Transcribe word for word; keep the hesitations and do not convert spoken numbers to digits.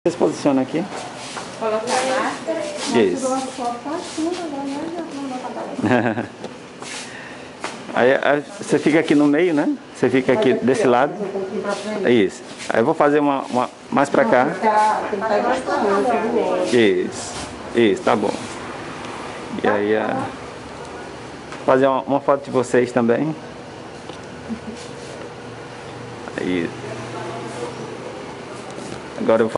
Você se posiciona aqui. Coloca a máscara. Isso. Aí, aí você fica aqui no meio, né? Você fica aqui desse lado. Isso. Aí eu vou fazer uma, uma mais pra cá. Isso. Isso, tá bom. E aí, a... fazer uma, uma foto de vocês também. Aí. Agora eu vou